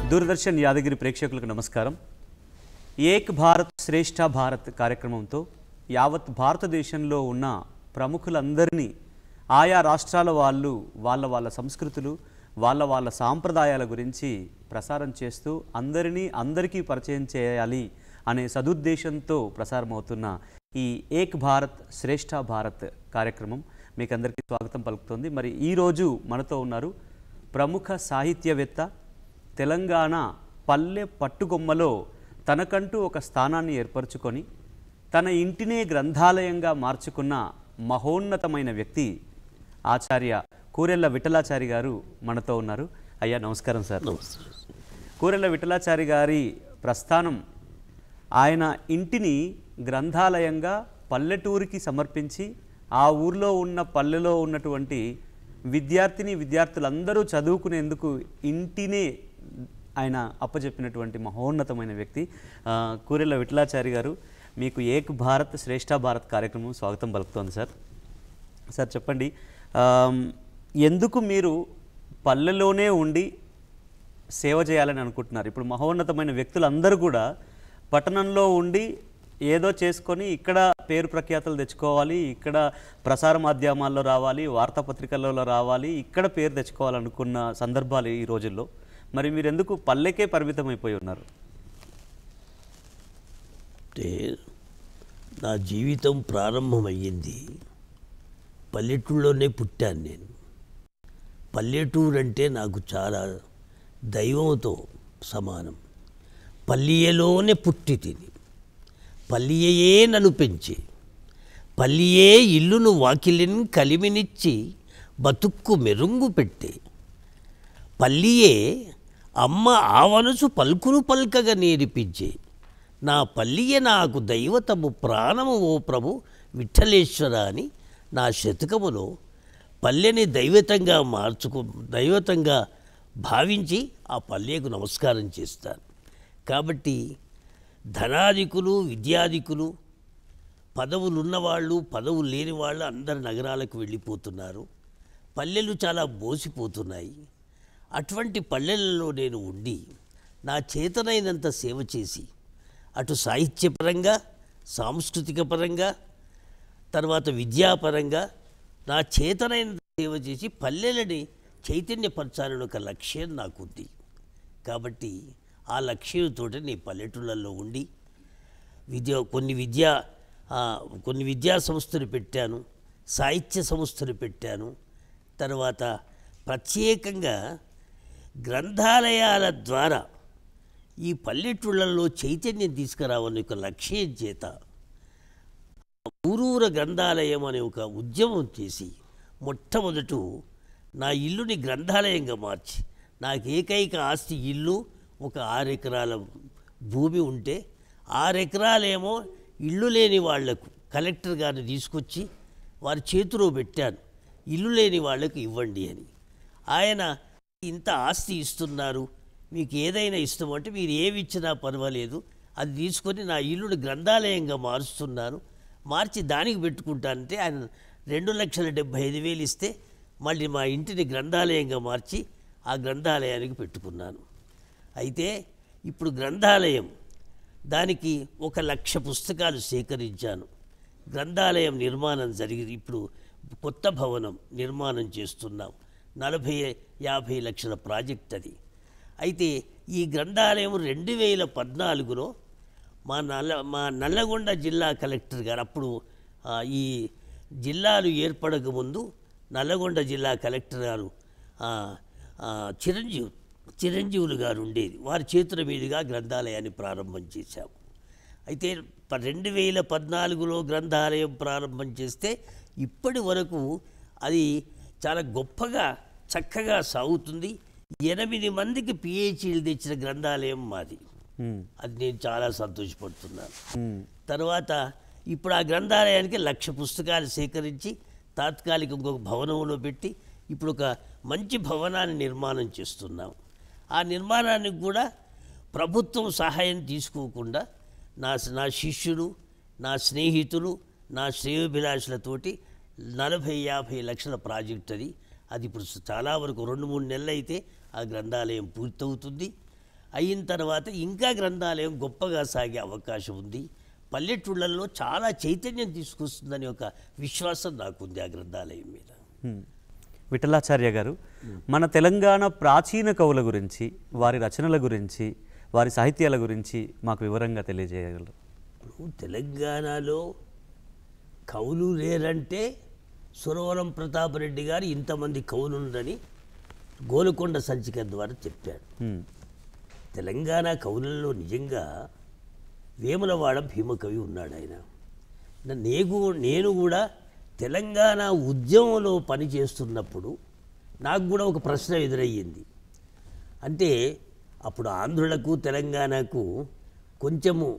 దూరదర్శన్ యాదగిరి ప్రేక్షకులకు నమస్కారం. ఏక్ భారత్ శ్రేష్ఠ భారత్ కార్యక్రమంతో యావత్ భారతదేశంలో ఉన్న ప్రముఖులందరినీ ఆయా రాష్ట్రాల వాళ్ళు వాళ్ళ సంస్కృతులు వాళ్ళ సాంప్రదాయాల గురించి ప్రసారం చేస్తూ అందరికీ పరిచయం చేయాలి అనే సదుద్దేశంతో ప్రసారమవుతున్న ఈ ఏక్ భారత్ శ్రేష్ఠ భారత్ కార్యక్రమం మీకు అందరికీ స్వాగతం పలుకుతోంది. మరి ఈరోజు మనతో ఉన్నారు ప్రముఖ సాహిత్యవేత్త, తెలంగాణ పల్లె పట్టుగొమ్మలో తనకంటూ ఒక స్థానాన్ని ఏర్పరచుకొని తన ఇంటినే గ్రంథాలయంగా మార్చుకున్న మహోన్నతమైన వ్యక్తి ఆచార్య కూరెల్ల విఠలాచారి గారు మనతో ఉన్నారు. అయ్యా నమస్కారం సార్. కూరెల్ల విఠలాచారి గారి ప్రస్థానం ఆయన ఇంటిని గ్రంథాలయంగా పల్లెటూరికి సమర్పించి ఆ ఊర్లో ఉన్న పల్లెలో ఉన్నటువంటి విద్యార్థులందరూ చదువుకునేందుకు ఇంటినే ఆయన అప్పచెప్పినటువంటి మహోన్నతమైన వ్యక్తి కూరెల్ల విఠలాచారి గారు. మీకు ఏక్ భారత్ శ్రేష్ఠ భారత్ కార్యక్రమం స్వాగతం పలుకుతోంది సార్. సార్ చెప్పండి, ఎందుకు మీరు పల్లెలోనే ఉండి సేవ చేయాలని అనుకుంటున్నారు? ఇప్పుడు మహోన్నతమైన వ్యక్తులందరూ కూడా పట్టణంలో ఉండి ఏదో చేసుకొని ఇక్కడ పేరు ప్రఖ్యాతలు తెచ్చుకోవాలి, ఇక్కడ ప్రసార మాధ్యమాల్లో రావాలి, వార్తాపత్రికలలో రావాలి, ఇక్కడ పేరు తెచ్చుకోవాలనుకున్న సందర్భాలు ఈ రోజుల్లో. మరి మీరు ఎందుకు పల్లెకే పరిమితం అయిపోయి ఉన్నారు? అంటే నా జీవితం ప్రారంభమయ్యింది పల్లెటూరులోనే పుట్టాను నేను. పల్లెటూరు అంటే నాకు చాలా దైవంతో సమానం. పల్లియలోనే పుట్టి తిని పల్లియే నన్ను పెంచి పల్లియే ఇల్లును వాకిలిని కలిమినిచ్చి బతుక్కు మెరుంగు పెట్టి పల్లియే అమ్మ ఆవనసు పలుకులు పల్కగా నేర్పించి నా పల్లియే నాకు దైవతము ప్రాణము ఓ ప్రభు విఠలేశ్వర అని నా శతకములో పల్లెని దైవతంగా భావించి ఆ పల్లెకు నమస్కారం చేస్తాను. కాబట్టి ధనాధికులు, విద్యాధికులు, పదవులు ఉన్నవాళ్ళు, పదవులు లేని వాళ్ళు అందరు నగరాలకు వెళ్ళిపోతున్నారు. పల్లెలు చాలా బోసిపోతున్నాయి. అటువంటి పల్లెలలో నేను ఉండి నా చేతనైనంత సేవ చేసి అటు సాహిత్యపరంగా, సాంస్కృతిక పరంగా, తర్వాత విద్యాపరంగా నా చేతనైనంత సేవ చేసి పల్లెలని చైతన్యపరచాలని ఒక లక్ష్యం నాకుంది. కాబట్టి ఆ లక్ష్యంతో నీ పల్లెటూళ్ళల్లో ఉండి కొన్ని విద్యా సంస్థలు పెట్టాను, సాహిత్య సంస్థలు పెట్టాను. తర్వాత ప్రత్యేకంగా గ్రంథాలయాల ద్వారా ఈ పల్లెటూళ్ళల్లో చైతన్యం తీసుకురావని ఒక లక్ష్యం చేత ఊరూర గ్రంథాలయం అనే ఒక ఉద్యమం చేసి మొట్టమొదట నా ఇల్లుని గ్రంథాలయంగా మార్చి, నాకు ఏకైక ఆస్తి ఇల్లు, ఒక 6 ఎకరాల భూమి ఉంటే 6 ఎకరాలేమో ఇల్లు లేని వాళ్లకు కలెక్టర్ గారిని తీసుకొచ్చి వారి చేతిలో పెట్టాను, ఇల్లు లేని వాళ్లకు ఇవ్వండి అని. ఆయన ఇంత ఆస్తి ఇస్తున్నారు, మీకు ఏదైనా ఇష్టమంటే మీరు ఏమి ఇచ్చినా పర్వాలేదు, అది తీసుకొని నా ఇల్లుని గ్రంథాలయంగా మారుస్తున్నాను, మార్చి దానికి పెట్టుకుంటానంటే ఆయన 2,75,000 ఇస్తే మళ్ళీ మా ఇంటిని గ్రంథాలయంగా మార్చి ఆ గ్రంథాలయానికి పెట్టుకున్నాను. అయితే ఇప్పుడు గ్రంథాలయం దానికి 1,00,000 పుస్తకాలు సేకరించాను. గ్రంథాలయం నిర్మాణం జరిగింది. ఇప్పుడు కొత్త భవనం నిర్మాణం చేస్తున్నాం. 40-50 లక్షల ప్రాజెక్ట్ అది. అయితే ఈ గ్రంథాలయం 2014లో మా నల్లగొండ జిల్లా కలెక్టర్ గారు, అప్పుడు ఈ జిల్లాలు ఏర్పడకముందు నల్లగొండ జిల్లా కలెక్టర్ గారు చిరంజీవులు గారు ఉండేది, వారి చేతుల మీదుగా గ్రంథాలయాన్ని ప్రారంభం చేశాము. అయితే 2014లో గ్రంథాలయం ప్రారంభం చేస్తే ఇప్పటి వరకు అది చాలా గొప్పగా చక్కగా సాగుతుంది. 8 మందికి పిహెచ్డీలు తెచ్చిన గ్రంథాలయం మాది. అది నేను చాలా సంతోషపడుతున్నాను. తర్వాత ఇప్పుడు ఆ గ్రంథాలయానికి 1,00,000 పుస్తకాలు సేకరించి తాత్కాలిక ఇంకొక భవనంలో పెట్టి ఇప్పుడు ఒక మంచి భవనాన్ని నిర్మాణం చేస్తున్నాం. ఆ నిర్మాణానికి కూడా ప్రభుత్వం సహాయం తీసుకోకుండా నా శిష్యులు, నా స్నేహితులు, నా శ్రేయోభిలాషులతోటి 40-50 లక్షల ప్రాజెక్ట్ అది ఇప్పుడు చాలా వరకు 2-3 నెలలు అయితే ఆ గ్రంథాలయం పూర్తవుతుంది. అయిన తర్వాత ఇంకా గ్రంథాలయం గొప్పగా సాగే అవకాశం ఉంది. పల్లెటూళ్ళల్లో చాలా చైతన్యం తీసుకొస్తుందని ఒక విశ్వాసం నాకుంది ఆ గ్రంథాలయం మీద. విఠలాచార్య గారు, మన తెలంగాణ ప్రాచీన కవుల గురించి, వారి రచనల గురించి, వారి సాహిత్యాల గురించి మాకు వివరంగా తెలియజేయగలరు? ఇప్పుడు తెలంగాణలో కవులు లేరంటే సురవరం ప్రతాపరెడ్డి గారు ఇంతమంది కవులుండని గోలుకొండ సంచిక ద్వారా చెప్పాడు. తెలంగాణ కవులలో నిజంగా వేములవాడ భీమకవి ఉన్నాడు. ఆయన నేను కూడా తెలంగాణ ఉద్యమంలో పనిచేస్తున్నప్పుడు నాకు కూడా ఒక ప్రశ్న ఎదురయ్యింది. అంటే అప్పుడు ఆంధ్రులకు తెలంగాణకు కొంచెము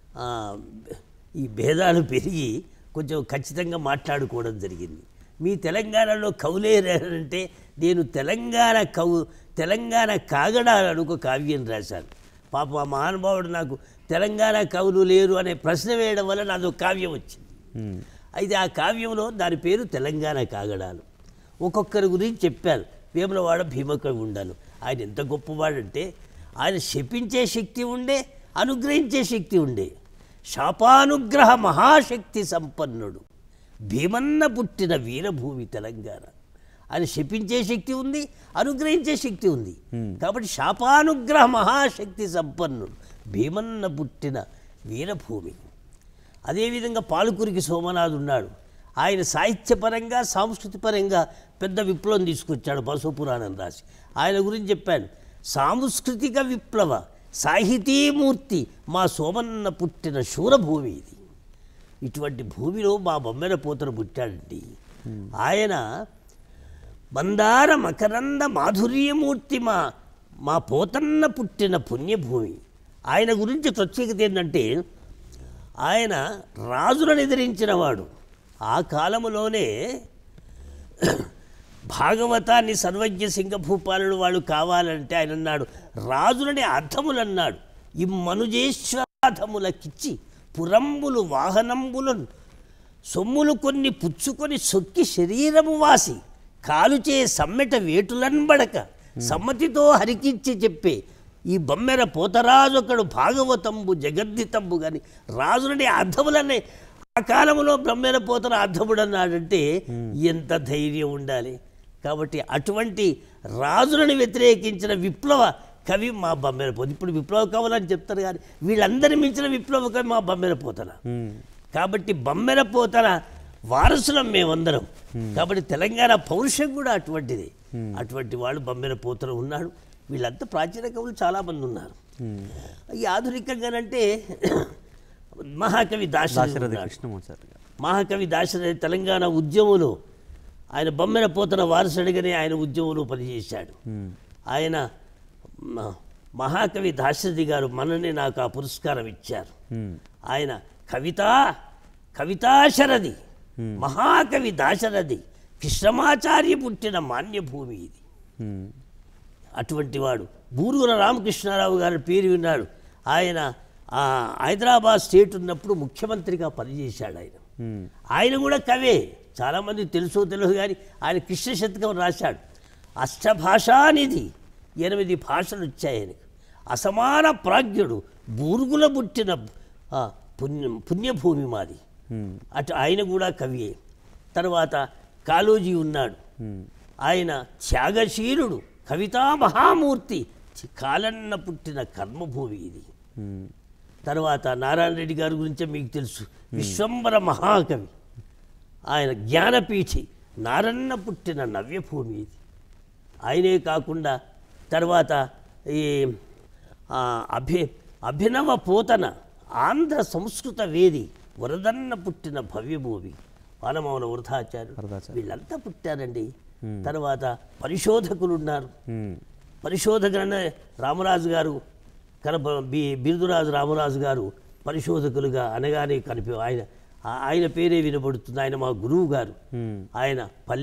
ఈ భేదాలు పెరిగి కొంచెం ఖచ్చితంగా మాట్లాడుకోవడం జరిగింది. మీ తెలంగాణలో కవులేరంటే నేను తెలంగాణ కాగడాలను ఒక కావ్యం రాశాను. పాప ఆ మహానుభావుడు నాకు తెలంగాణ కవులు లేరు అనే ప్రశ్న వేయడం వల్ల నాది ఒక కావ్యం వచ్చింది. అయితే ఆ కావ్యంలో దాని పేరు తెలంగాణ కాగడాలు. ఒక్కొక్కరి గురించి చెప్పారు. వేములవాడ భీమకవి ఉండాలి. ఆయన ఎంత గొప్పవాడంటే ఆయన శపించే శక్తి ఉండే, అనుగ్రహించే శక్తి ఉండే. శాపానుగ్రహ మహాశక్తి సంపన్నుడు, భీమన్న పుట్టిన వీరభూమి తెలంగాణ. ఆయన శపించే శక్తి ఉంది, అనుగ్రహించే శక్తి ఉంది. కాబట్టి శాపానుగ్రహ మహాశక్తి సంపన్నుడు, భీమన్న పుట్టిన వీరభూమి. అదేవిధంగా పాలకురికి సోమనాథ్ ఉన్నాడు. ఆయన సాహిత్యపరంగా సాంస్కృతిపరంగా పెద్ద విప్లవం తీసుకొచ్చాడు. బసవపురాణం రాసి ఆయన గురించి చెప్పాను. సాంస్కృతిక విప్లవ సాహితీమూర్తి మా సోమన్న పుట్టిన శూరభూమి ఇది. ఇటువంటి భూమిలో మా బొమ్మెర పోతన పుట్టాడండి. ఆయన మందార మకరంద మాధుర్యమూర్తి మా పోతన్న పుట్టిన పుణ్యభూమి. ఆయన గురించి ప్రత్యేకత ఏంటంటే ఆయన రాజులను ఎదిరించినవాడు. ఆ కాలములోనే భాగవతాన్ని సర్వజ్ఞ సింగభూపాలుడు వాళ్ళు కావాలంటే ఆయన అన్నాడు, రాజులని అర్థములన్నాడు. ఇమ్మనుజేశ్వరాధములకిచ్చి పురంబులు వాహనంబులను సొమ్ములు కొన్ని పుచ్చుకొని సొక్కి శరీరము వాసి కాలుచే సమ్మెట వేటులన్బడక సమ్మతితో హరికిచ్చి చెప్పే ఈ బొమ్మెర పోతరాజు ఒకడు భాగవతంబు జగద్దితంబు కానీ రాజులని అర్థములనే ఆ కాలంలో బ్రహ్మెర పోతన అర్థముడు అన్నాడంటే ఎంత ధైర్యం ఉండాలి. కాబట్టి అటువంటి రాజులను వ్యతిరేకించిన విప్లవ కవి మా బొమ్మెర పోతన. ఇప్పుడు విప్లవ కవులు అని చెప్తారు కానీ వీళ్ళందరి మించిన విప్లవ కవి మా బొమ్మెర పోతన. కాబట్టి బొమ్మెర పోతన వారసులం మేమందరం. కాబట్టి తెలంగాణ పౌరుషం కూడా అటువంటిది. అటువంటి వాళ్ళు బొమ్మెర పోతన ఉన్నాడు. వీళ్ళంతా ప్రాచీన కవులు చాలామంది ఉన్నారు. ఈ ఆధునికంగానంటే మహాకవి దాశరథి, మహాకవి దాశరథి తెలంగాణ ఉద్యమంలో ఆయన బొమ్మెర పోతన వారసుడిగానే ఆయన ఉద్యమంలో పనిచేశాడు. ఆయన మహాకవి దాశరథి గారు మననే నాకు ఆ పురస్కారం ఇచ్చారు. ఆయన కవితాశరథి మహాకవి దాశరథి కృష్ణమాచార్య పుట్టిన మాన్యభూమి ఇది. అటువంటి వాడు బూరుగుల రామకృష్ణారావు గారి పేరు విన్నాడు. ఆయన హైదరాబాద్ స్టేట్ ఉన్నప్పుడు ముఖ్యమంత్రిగా పనిచేశాడు. ఆయన కూడా కవే. చాలామంది తెలుసో తెలియదు కానీ ఆయన కృష్ణ శతకం రాశాడు. అష్టభాషానిధి 8 భాషలు వచ్చాయి ఆయనకు. అసమాన ప్రాజ్ఞుడు బూరుగుల పుట్టిన పుణ్యభూమి మాది. అటు ఆయన కూడా కవియే. తర్వాత కాళోజీ ఉన్నాడు. ఆయన త్యాగశీలుడు, కవితా మహామూర్తి, కాలన్న పుట్టిన కర్మభూమి ఇది. తర్వాత నారాయణ రెడ్డి గారి గురించే మీకు తెలుసు, విశ్వంబర మహాకవి. ఆయన జ్ఞానపీఠి, నారన్న పుట్టిన నవ్యభూమి ఇది. ఆయనే కాకుండా తర్వాత ఈ అభినవ పోతన ఆంధ్ర సంస్కృత వేది వరదన్న పుట్టిన భవ్యభూమి వానమౌన వృధాచార్యుడు. వీళ్ళంతా పుట్టారండి. తర్వాత పరిశోధకులు ఉన్నారు. పరిశోధకులనే రామరాజు గారు బిరుదురాజు రామరాజు గారు పరిశోధకులుగా అనగానే ఆయన పేరే వినబడుతుంది. ఆయన మా గురువు గారు. ఆయన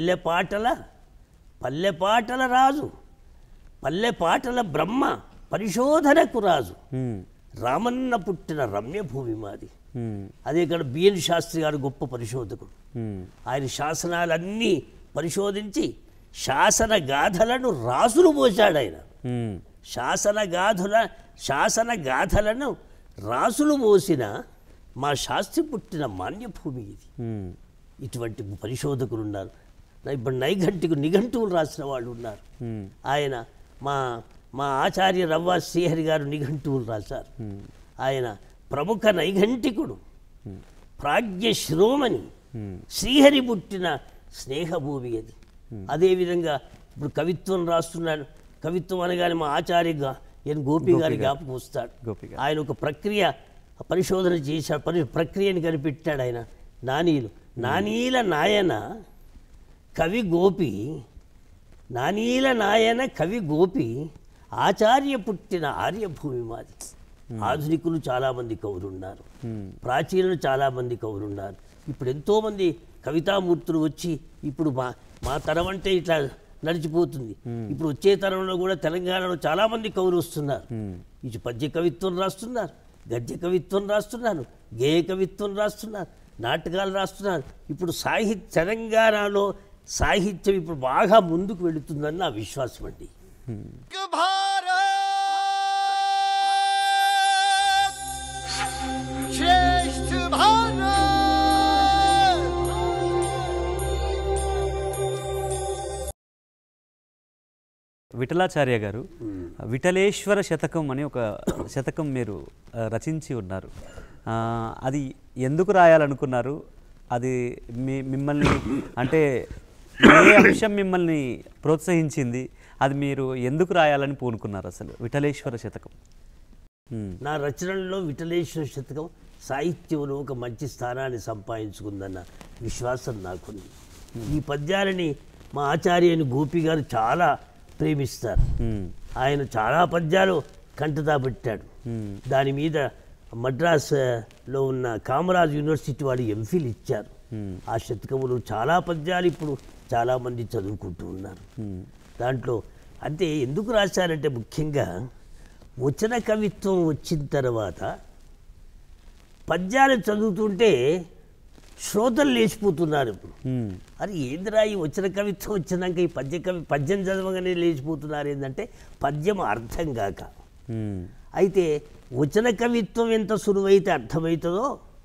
పల్లెపాటల రాజు, పల్లెపాటల బ్రహ్మ, పరిశోధనకు రాజు, రామన్న పుట్టిన రమ్యభూమి మాది. అదే ఇక్కడ బిఎన్ శాస్త్రి గారు గొప్ప పరిశోధకుడు. ఆయన శాసనాలన్నీ పరిశోధించి శాసన గాథలను రాసులు పోశాడు. ఆయన శాసనగాథలను రాసులు మోసిన మా శాస్త్రి పుట్టిన మాన్యభూమి ఇది. ఇటువంటి పరిశోధకులు ఉన్నారు. ఇప్పుడు నిఘంటువులు రాసిన వాళ్ళు ఉన్నారు. ఆయన మా ఆచార్య రవ్వ శ్రీహరి గారు నిఘంటువులు రాశారు. ఆయన ప్రముఖ నైఘంటికుడు, ప్రాజ్ఞ శిరోమణి, శ్రీహరి పుట్టిన స్నేహభూమి అది. అదేవిధంగా ఇప్పుడు కవిత్వం రాస్తున్నాడు. కవిత్వం అనగానే మా ఆచార్య గోపి గారి జ్ఞాపకం వస్తాడు. ఆయన ఒక పరిశోధన చేశాడు, ప్రక్రియని కనిపెట్టాడు. ఆయన నానీల నాయన కవి గోపి ఆచార్య పుట్టిన ఆర్యభూమి మాది. ఆధునికులు చాలామంది కవులున్నారు, ప్రాచీనులు చాలామంది కవులున్నారు. ఇప్పుడు ఎంతోమంది కవితామూర్తులు వచ్చి ఇప్పుడు మా తరం అంటే ఇట్లా నడిచిపోతుంది. ఇప్పుడు వచ్చే తరంలో కూడా తెలంగాణలో చాలామంది కవులు వస్తున్నారు. ఇటు పద్య కవిత్వం రాస్తున్నారు, గద్య కవిత్వం రాస్తున్నారు, గేయ కవిత్వం రాస్తున్నారు, నాటకాలు రాస్తున్నారు. ఇప్పుడు తెలంగాణలో సాహిత్యం ఇప్పుడు బాగా ముందుకు వెళుతుందని నా విశ్వాసం అండి. విఠలాచార్య గారు విఠలేశ్వర శతకం అని ఒక శతకం మీరు రచించి ఉన్నారు. అది ఎందుకు రాయాలనుకున్నారు? అది మిమ్మల్ని అంటే ఏ అంశం మిమ్మల్ని ప్రోత్సహించింది? అది మీరు ఎందుకు రాయాలని పూనుకున్నారు? అసలు విఠలేశ్వర శతకం నా రచనల్లో విఠలేశ్వర శతకం సాహిత్యంలో ఒక మంచి స్థానాన్ని సంపాదించుకుందన్న విశ్వాసం నాకుంది. ఈ పద్యాలని మా ఆచార్యుని గోపి గారు చాలా ప్రేమిస్తారు. ఆయన చాలా పద్యాలు కంటతా పెట్టాడు. దాని మీద మద్రాసులో ఉన్న కామరాజ్ యూనివర్సిటీ వాళ్ళు ఎంఫిల్ ఇచ్చారు. ఆ శతకములు చాలా పద్యాలు ఇప్పుడు చాలామంది చదువుకుంటూ ఉన్నారు. దాంట్లో అంటే ఎందుకు రాశారంటే ముఖ్యంగా వచన కవిత్వం వచ్చిన తర్వాత పద్యాలు చదువుతుంటే శ్రోతలు లేచిపోతున్నారు. ఇప్పుడు అది ఏందిరా ఈ వచన కవిత్వం వచ్చినాక ఈ పద్యం చదవగానే లేచిపోతున్నారు. ఏంటంటే పద్యం అర్థం కాక. అయితే వచన కవిత్వం ఎంత సులువైతే అర్థమవుతుందో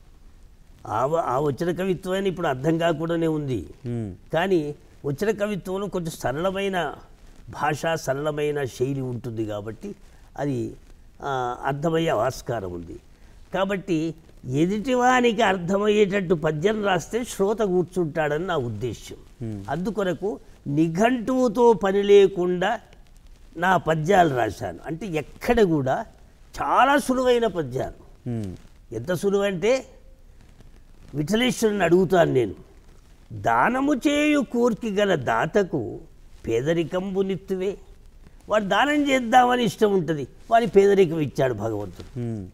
ఆ వచన కవిత్వాన్ని ఇప్పుడు అర్థం కాకుండానే ఉంది. కానీ వచన కవిత్వంలో కొంచెం సరళమైన భాష, సరళమైన శైలి ఉంటుంది కాబట్టి అది అర్థమయ్యే ఆస్కారం ఉంది. కాబట్టి ఎదుటివానికి అర్థమయ్యేటట్టు పద్యం రాస్తే శ్రోత కూర్చుంటాడని నా ఉద్దేశ్యం. అందుకొరకు నిఘంటువుతో పని లేకుండా నా పద్యాలు రాశాను. అంటే ఎక్కడ కూడా చాలా సులువైన పద్యాలు. ఎంత సులువంటే విఠలేశ్వరుని అడుగుతాను నేను, దానము చేయు కోర్కి గల దాతకు పేదరికంబు నిత్తువే. వాడు దానం చేద్దామని ఇష్టం ఉంటుంది, వాడి పేదరికం ఇచ్చాడు భగవంతుడు.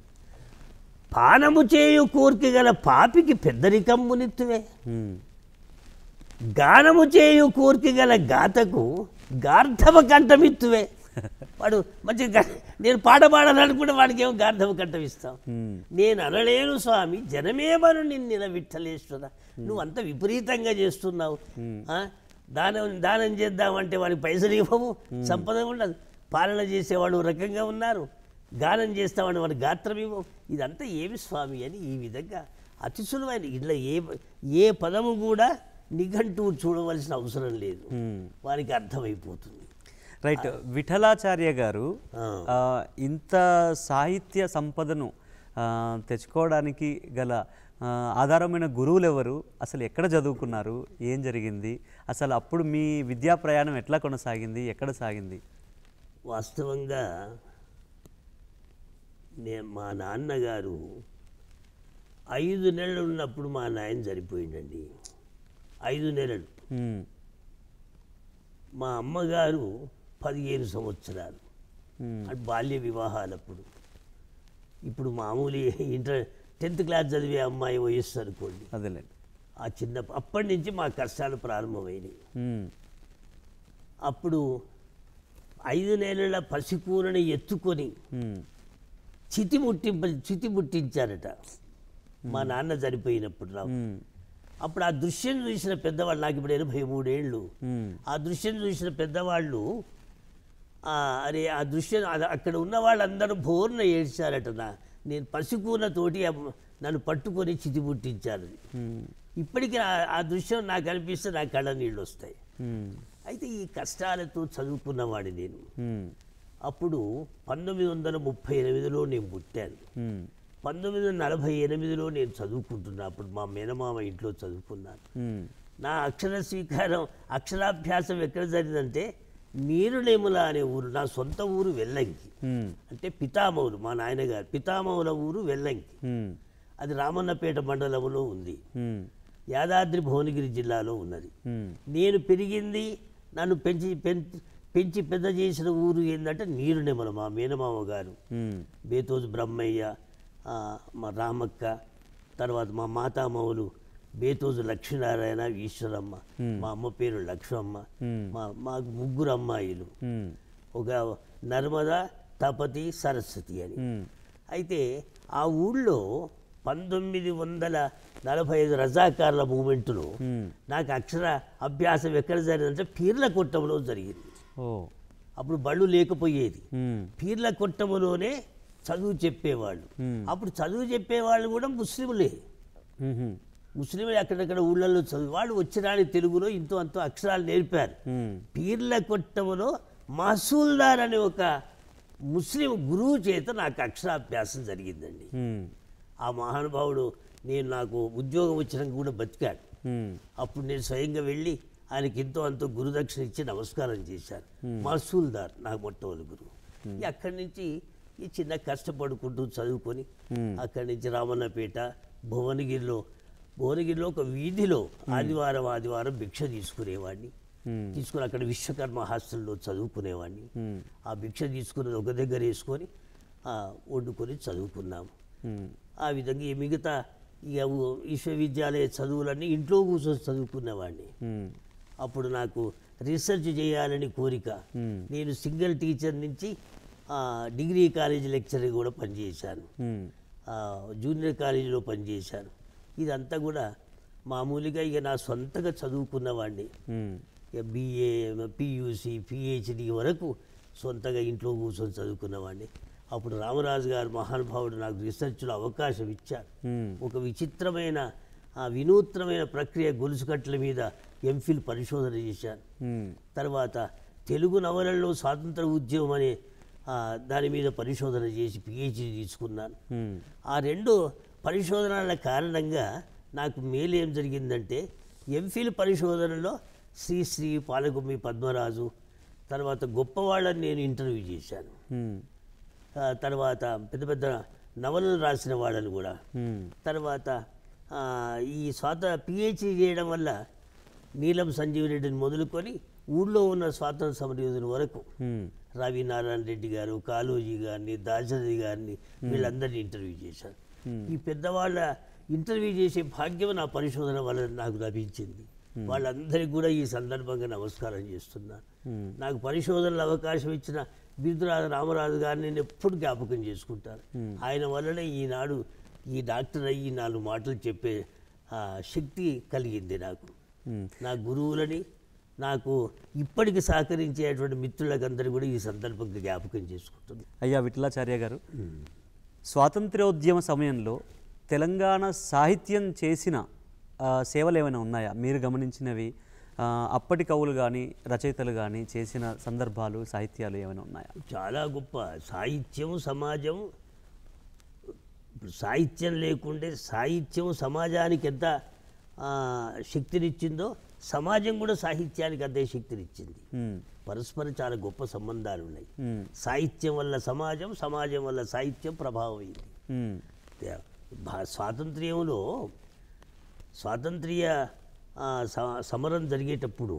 పానము చేయు కోర్కి గల పాపికి పెద్దరికంబు నిత్తువే. గానము చేయు కోర్కి గల గాతకు గార్ధవ కంఠమిత్తువే. వాడు మంచిగా నేను పాట పాడాలనుకుంటే వాడికి ఏమో గార్ధవ కంఠం ఇస్తాం. నేను అనలేను స్వామి జనమేమను నిన్న విఠలేశ్వర, నువ్వు అంత విపరీతంగా చేస్తున్నావు. దానం చేద్దామంటే వాడికి పైసలు ఇవ్వవు, సంపద ఉండదు. పాలన చేసేవాడు రకంగా ఉన్నారు, గానం చేస్తామని వాడి గాత్రం ఇవ్వవు. ఇదంతా ఏమి స్వామి అని ఈ విధంగా అతి సులువైన ఇట్లా ఏ పదము కూడా నిఘంటువు చూడవలసిన అవసరం లేదు, వారికి అర్థమైపోతుంది. రైట్. విఠలాచార్య గారు ఇంత సాహిత్య సంపదను తెచ్చుకోవడానికి గల ఆధారమైన గురువులు ఎవరు? అసలు ఎక్కడ చదువుకున్నారు? ఏం జరిగింది? అసలు అప్పుడు మీ విద్యా ప్రయాణం ఎట్లా కొనసాగింది? ఎక్కడ సాగింది? వాస్తవంగా మా నాన్నగారు 5 నెలలు ఉన్నప్పుడు మా నాయన చనిపోయిందండి. 5 నెలలు. మా అమ్మగారు 15 సంవత్సరాలు. అటు బాల్య వివాహాలప్పుడు. ఇప్పుడు మామూలు 10th క్లాస్ చదివే అమ్మాయి వయస్సు అనుకోండి. అదేలే. ఆ అప్పటి నుంచి మా కష్టాలు ప్రారంభమైనవి. అప్పుడు 5 నెలల పసికూరని ఎత్తుకొని చితి ముట్టించారట మా నాన్న చనిపోయినప్పుడు. అప్పుడు ఆ దృశ్యం చూసిన పెద్దవాళ్ళు, నాకు ఇప్పుడు 83 ఏళ్ళు, ఆ దృశ్యం చూసిన పెద్దవాళ్ళు అరే ఆ దృశ్యం అక్కడ ఉన్న వాళ్ళందరూ బోర్న ఏడ్చారట. నేను పసికూనతోటి నన్ను పట్టుకొని చితిపుట్టించారు. ఇప్పటికీ ఆ దృశ్యం నాకు అనిపిస్తే నా కళ్ళ నీళ్ళు వస్తాయి. అయితే ఈ కష్టాలతో చదువుకున్నవాడి నేను. అప్పుడు 1938లో నేను పుట్టాను. 1948లో నేను చదువుకుంటున్నా. అప్పుడు మా మేనమామ ఇంట్లో చదువుకున్నాను. నా అక్షర స్వీకారం అక్షరాభ్యాసం ఎక్కడ జరిగిందంటే నీరునేముల అనే ఊరు, నా సొంత ఊరు వెల్లంకి. అంటే పితామహులు, మా నాయనగారు పితామహుల ఊరు వెల్లంకి. అది రామన్నపేట మండలంలో ఉంది, యాదాద్రి భువనగిరి జిల్లాలో ఉన్నది. నేను పెరిగింది, నన్ను పెంచి పెద్ద చేసిన ఊరు ఏంటంటే నీరునేముల. మా మేనమామ గారు బేతోజు బ్రహ్మయ్య, మా రామక్క, తర్వాత మా మాతామహులు బేతోజు లక్ష్మీనారాయణ, ఈశ్వరమ్మ, మా అమ్మ పేరు లక్ష్మమ్మ. మాకు 3 అమ్మాయిలు, ఒక నర్మద, తపతి, సరస్వతి అని. అయితే ఆ ఊళ్ళో 1945 రజాకార్ల మూమెంట్లో నాకు అక్షర అభ్యాసం ఎక్కడ జరిగిందంటే పీర్ల కొట్టంలో జరిగింది. అప్పుడు బళ్ళు లేకపోయేది. పీర్ల కొట్టంలోనే చదువు చెప్పేవాళ్ళు. అప్పుడు చదువు చెప్పేవాళ్ళు కూడా ముస్లింలే. ముస్లింలు అక్కడక్కడ ఊళ్ళల్లో చదువు వాళ్ళు వచ్చిరాని తెలుగులో ఇంతో అంతో అక్షరాలు నేర్పారు. పీర్ల కొట్టంలో మహసూల్దార్ అనే ఒక ముస్లిం గురువు చేత నాకు అక్షరాభ్యాసం జరిగిందండి. ఆ మహానుభావుడు నాకు ఉద్యోగం వచ్చినాక కూడా బతికాడు. అప్పుడు నేను స్వయంగా వెళ్ళి ఆయనకి ఎంతో అంతో గురుదక్షిణ ఇచ్చి నమస్కారం చేశాను. మహసూల్దార్ నాకు మొట్టమొదటి గురువు. అక్కడి నుంచి ఈ చిన్న కష్టపడుకుంటూ చదువుకొని అక్కడి నుంచి రామన్నపేట, భువనగిరిలో ఒక వీధిలో ఆదివారం భిక్ష తీసుకునేవాడిని. తీసుకుని అక్కడ విశ్వకర్మ హాస్టల్లో చదువుకునేవాడిని. ఆ భిక్ష తీసుకున్నది ఒక దగ్గర వేసుకొని వండుకొని చదువుకున్నాము. ఆ విధంగా ఈ మిగతా విశ్వవిద్యాలయ చదువులన్నీ ఇంట్లో కూర్చొని చదువుకునేవాడిని. అప్పుడు నాకు రీసెర్చ్ చేయాలని కోరిక. నేను సింగిల్ టీచర్ నుంచి డిగ్రీ కాలేజీ లెక్చరర్ కూడా పనిచేశాను, జూనియర్ కాలేజీలో పనిచేశాను. ఇదంతా కూడా మామూలుగా ఇక నా సొంతగా చదువుకున్నవాడిని. BA, PUC, PhD వరకు సొంతగా ఇంట్లో కూర్చొని చదువుకున్నవాడిని. అప్పుడు రామరాజు గారు మహానుభావుడు నాకు రీసెర్చ్లో అవకాశం ఇచ్చారు. ఒక విచిత్రమైన వినూత్నమైన ప్రక్రియ గొలుసుకట్ల మీద MPhil పరిశోధన చేశాను. తర్వాత తెలుగు నవలల్లో స్వాతంత్ర ఉద్యమం అనే దాని మీద పరిశోధన చేసి PhD తీసుకున్నాను. ఆ 2 పరిశోధనల కారణంగా నాకు మేలు ఏం జరిగిందంటే MPhil పరిశోధనలో శ్రీ పాలగుమ్మి పద్మరాజు, తర్వాత గొప్పవాళ్ళని నేను ఇంటర్వ్యూ చేశాను. తర్వాత పెద్ద పెద్ద నవలలు రాసిన వాళ్ళని కూడా. తర్వాత ఈ PhD చేయడం వల్ల నీలం సంజీవ్ రెడ్డిని మొదలుకొని ఊళ్ళో ఉన్న స్వాతంత్ర సమరయోధుల వరకు రావి నారాయణ రెడ్డి గారు, కాళోజీ గారిని, దాశరథి గారిని వీళ్ళందరినీ ఇంటర్వ్యూ చేశాను. ఈ పెద్దవాళ్ళ ఇంటర్వ్యూ చేసే భాగ్యం నా పరిశోధన వల్ల నాకు లభించింది. వాళ్ళందరికీ కూడా ఈ సందర్భంగా నమస్కారం చేస్తున్నాను. నాకు పరిశోధనలో అవకాశం ఇచ్చిన బిరుదురాజు రామరాజు గారిని నేను ఎప్పుడు జ్ఞాపకం చేసుకుంటాను. ఆయన వల్లనే ఈనాడు ఈ డాక్టర్ అయ్యి 4 మాటలు చెప్పే శక్తి కలిగింది నాకు. నా గురువులని, నాకు ఇప్పటికి సహకరించేటువంటి మిత్రులకందరూ కూడా ఈ సందర్భంగా జ్ఞాపకం చేసుకుంటుంది. అయ్యా విఠలాచార్య గారు, స్వాతంత్ర్యోద్యమ సమయంలో తెలంగాణ సాహిత్యం చేసిన సేవలు ఏమైనా ఉన్నాయా మీరు గమనించినవి? అప్పటి కవులు కానీ రచయితలు కానీ చేసిన సందర్భాలు, సాహిత్యాలు ఏమైనా ఉన్నాయా? చాలా గొప్ప సాహిత్యం, సమాజం. సాహిత్యం లేకుంటే సాహిత్యం సమాజానికి ఎంత శక్తినిచ్చిందో సమాజం కూడా సాహిత్యానికి అంతే శక్తినిచ్చింది. పరస్పరం చాలా గొప్ప సంబంధాలు ఉన్నాయి. సాహిత్యం వల్ల సమాజం, సమాజం వల్ల సాహిత్యం ప్రభావం అయింది. స్వాతంత్ర్య సమరం జరిగేటప్పుడు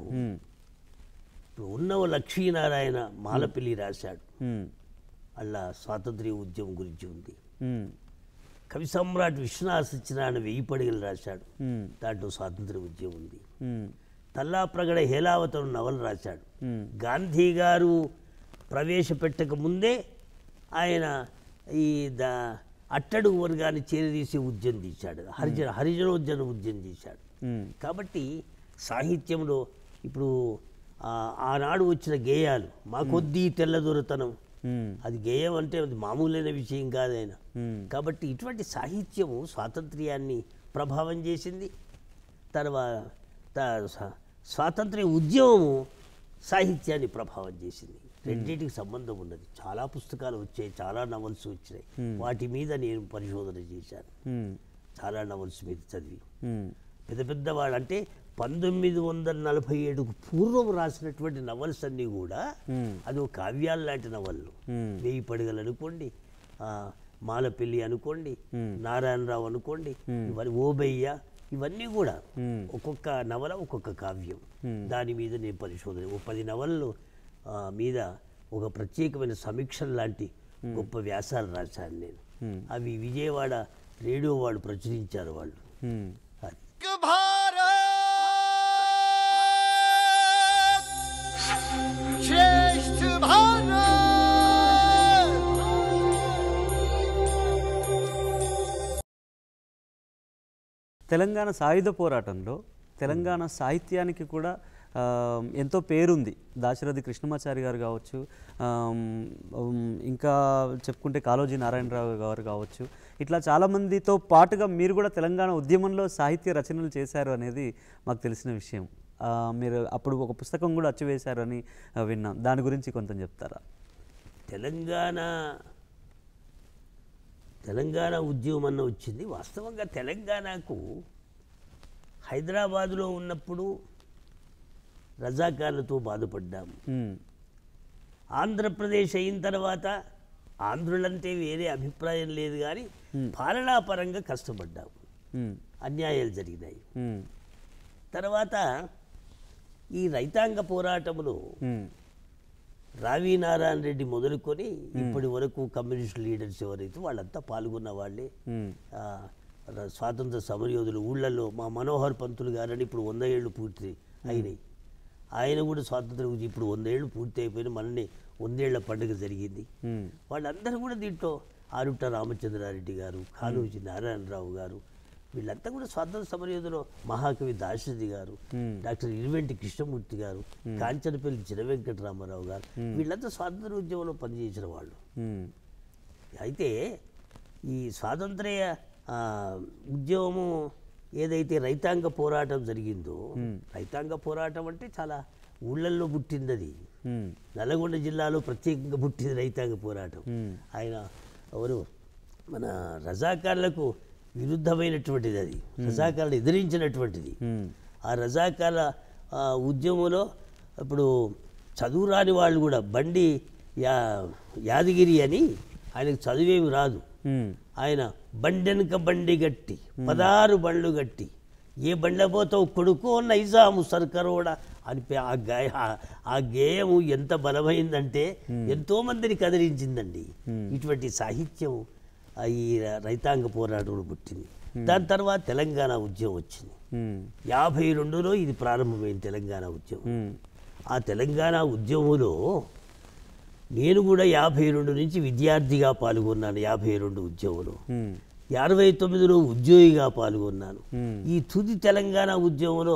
ఉన్నవ లక్ష్మీనారాయణ మాలపల్లి రాశాడు. అలా స్వాతంత్ర్య ఉద్యమం గురించి ఉంది. కవి సమ్రాట్ విశ్వనాథ సత్యనారాయణ 1000 పడిగలు రాశాడు, దాంట్లో స్వాతంత్ర్య ఉద్యమం ఉంది. తల్లాప్రగడ హేలావతం నవల రాశాడు. గాంధీ గారు ప్రవేశపెట్టక ముందే ఆయన ఈ అట్టడుగు వర్గాన్ని చేరదీసే ఉద్యమం తీశాడు, హరిజనోద్యమ ఉద్యమం తీశాడు. కాబట్టి సాహిత్యంలో ఇప్పుడు ఆనాడు వచ్చిన గేయాలు మా కొద్దీ తెల్లదొరతనం, అది గేయం అంటే అది మామూలైన విషయం కాదైనా. కాబట్టి ఇటువంటి సాహిత్యము స్వాతంత్ర్యాన్ని ప్రభావం చేసింది. తర్వాత స్వాతంత్ర్య ఉద్యమము సాహిత్యాన్ని ప్రభావం చేసింది. రెండింటికి సంబంధం ఉన్నది. చాలా పుస్తకాలు వచ్చాయి, చాలా నవల్స్ వచ్చినాయి. వాటి మీద నేను పరిశోధన చేశాను. చాలా నవల్స్ మీద చదివి పెద్ద పెద్దవాళ్ళు అంటే 1947కు పూర్వం రాసినటువంటి నవల్స్ అన్నీ కూడా అది ఒక కావ్యాలు లాంటి నవళ్ళు. వేయి పడగలు అనుకోండి, మాలపెల్లి అనుకోండి, నారాయణరావు అనుకోండి, ఇవన్నీ ఓబయ్య, ఇవన్నీ కూడా ఒక్కొక్క నవల ఒక్కొక్క కావ్యం. దాని మీద నేను పరిశోధన 10 నవళ్ళు మీద ఒక ప్రత్యేకమైన సమీక్ష లాంటి గొప్ప వ్యాసాలు రాశాను నేను. అవి విజయవాడ రేడియో వాళ్ళు ప్రచురించారు వాళ్ళు. తెలంగాణ సాయుధ పోరాటంలో తెలంగాణ సాహిత్యానికి కూడా ఎంతో పేరుంది. దాశరథి కృష్ణమాచారి గారు కావచ్చు, ఇంకా చెప్పుకుంటే కాళోజీ నారాయణరావు గారు కావచ్చు, ఇట్లా చాలామందితో పాటుగా మీరు కూడా తెలంగాణ ఉద్యమంలో సాహిత్య రచనలు చేశారు అనేది మాకు తెలిసిన విషయం. మీరు అప్పుడు ఒక పుస్తకం కూడా అచ్చువేశారు అని విన్నాం. దాని గురించి కొంత చెప్తారా? తెలంగాణ ఉద్యమం అన్న వచ్చింది. వాస్తవంగా తెలంగాణకు హైదరాబాదులో ఉన్నప్పుడు రజాకార్లతో బాధపడ్డాము. ఆంధ్రప్రదేశ్ అయిన తర్వాత ఆంధ్రులంటే వేరే అభిప్రాయం లేదు, కానీ పాలనాపరంగా కష్టపడ్డాము. అన్యాయాలు జరిగినాయి. తర్వాత ఈ రైతాంగ పోరాటంలో రావి నారాయణ రెడ్డి మొదలుకొని ఇప్పటి వరకు కమ్యూనిస్ట్ లీడర్స్ ఎవరైతే వాళ్ళంతా పాల్గొన్న వాళ్ళే. స్వాతంత్ర సమరయోధులు ఊళ్ళల్లో మా మనోహర్ పంతులు గారని ఇప్పుడు 100 ఏళ్ళు పూర్తి అయినాయి. ఆయన కూడా స్వాతంత్రం గురించి ఇప్పుడు 100 ఏళ్ళు పూర్తి అయిపోయిన మనల్ని 100 ఏళ్ల పండుగ జరిగింది. వాళ్ళందరూ కూడా దీంట్లో ఆరుట్ట రామచంద్రారెడ్డి గారు, కాళోజీ నారాయణరావు గారు, వీళ్ళంతా కూడా స్వాతంత్ర సమరయోధులు. మహాకవి దాశరథి గారు, డాక్టర్ ఇరువెంటి కృష్ణమూర్తి గారు, కాంచనపల్లి చినవెంకటరామారావు గారు, వీళ్ళంతా స్వాతంత్ర ఉద్యమంలో పనిచేసిన వాళ్ళు. అయితే ఈ స్వాతంత్ర్య ఉద్యమము ఏదైతే రైతాంగ పోరాటం జరిగిందో, రైతాంగ పోరాటం అంటే చాలా ఊళ్ళల్లో పుట్టింది. అది నల్గొండ జిల్లాలో ప్రత్యేకంగా పుట్టింది రైతాంగ పోరాటం. ఆయన ఎవరు మన రజాకార్లకు విరుద్ధమైనటువంటిది, అది రజాకార్లను ఎదిరించినటువంటిది. ఆ రజాకార్ల ఉద్యమంలో ఇప్పుడు చదువు రాని వాళ్ళు కూడా బండి యాదగిరి అని, ఆయనకు చదివేమి రాదు. ఆయన బండెనక బండి గట్టి 16 బండ్లు గట్టి ఏ బండ్ల పోతావు కొడుకో నైజాము సర్కరోడా అని ఆ గేయము ఎంత బలమైందంటే ఎంతో మందిని కదిలించిందండి. ఇటువంటి సాహిత్యం ఈ రైతాంగ పోరాటంలో పుట్టింది. దాని తర్వాత తెలంగాణ ఉద్యమం వచ్చింది. 52లో ఇది ప్రారంభమైంది తెలంగాణ ఉద్యమం. ఆ తెలంగాణ ఉద్యమంలో నేను కూడా 52 నుంచి విద్యార్థిగా పాల్గొన్నాను. 52 ఉద్యమంలో 69లో ఉద్యోగిగా పాల్గొన్నాను. ఈ తుది తెలంగాణ ఉద్యమంలో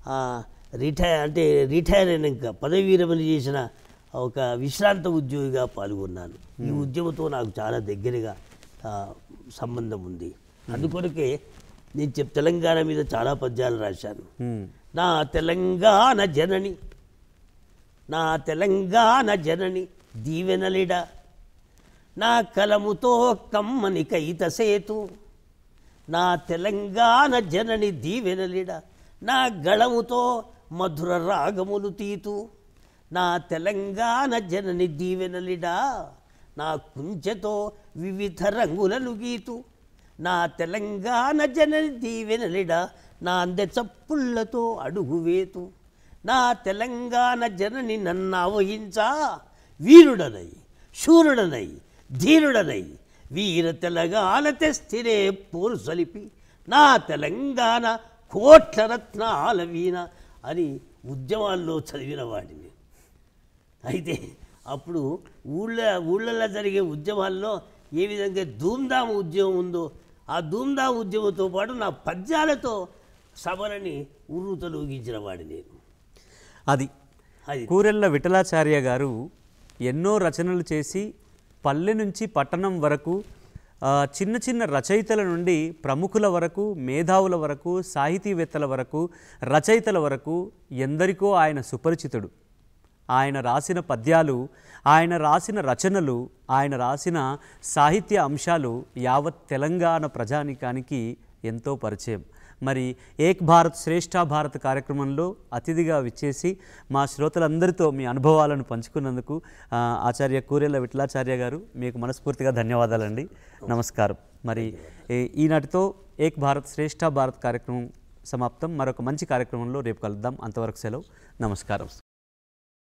రిటైర్ అయినాక పదవి విరమణ చేసిన ఒక విశ్రాంత ఉద్యోగిగా పాల్గొన్నాను. ఈ ఉద్యమంతో నాకు చాలా దగ్గరగా సంబంధం ఉంది. అందుకొరకే నేను తెలంగాణ మీద చాలా పద్యాలు రాశాను. నా తెలంగాణ జనని, నా తెలంగాణ జనని దీవెనలిడ, నా కలముతో కమ్మని కైత సేతు, నా తెలంగాణ జనని దీవెనలిడ, నా గళముతో మధుర రాగములు తీతు, నా తెలంగాణ జనని దీవెనలిడ, నా కుంచెతో వివిధ రంగులను గీతు, నా తెలంగాణ జనని దీవెనలిడ, నా అందె చప్పుళ్లతో అడుగువేతు, నా తెలంగాణ జనని నన్నావహించా, వీరుడనై శూరుడనై ధీరుడనై వీర తెలంగాణ తెస్తిరే పోరు సలిపి, నా తెలంగాణ కోట్ల రత్నాల వీణ అని ఉద్యమాల్లో చదివిన వాడిని. అయితే అప్పుడు ఊళ్ళల్లో జరిగే ఉద్యమాల్లో ఏ విధంగా ధూమ్ధామ్ ఉద్యమం ఉందో, ఆ ధూమ్ధామ్ ఉద్యమంతో పాటు నా పద్యాలతో సభలని ఉర్రూతలూగించిన వాడి నేను. అది అది కూరెళ్ల విఠలాచార్య గారు ఎన్నో రచనలు చేసి పల్లె నుంచి పట్టణం వరకు చిన్న చిన్న రచయితల నుండి ప్రముఖుల వరకు, మేధావుల వరకు, సాహితీవేత్తల వరకు, రచయితల వరకు ఎందరికో ఆయన సుపరిచితుడు. ఆయన రాసిన పద్యాలు, ఆయన రాసిన రచనలు, ఆయన రాసిన సాహిత్య అంశాలు యావత్ తెలంగాణ ప్రజానీకానికి ఎంతో పరిచయం. మరి ఏక్ భారత్ శ్రేష్ఠ భారత్ కార్యక్రమంలో అతిథిగా విచ్చేసి మా శ్రోతలందరితో మీ అనుభవాలను పంచుకున్నందుకు ఆచార్య కూరెళ్ల విఠలాచార్య గారు మీకు మనస్ఫూర్తిగా ధన్యవాదాలండి. నమస్కారం. మరి ఈనాటితో ఏక్ భారత్ శ్రేష్ఠ భారత్ కార్యక్రమం సమాప్తం. మరొక మంచి కార్యక్రమంలో రేపు కలుద్దాం. అంతవరకు సెలవు. నమస్కారం.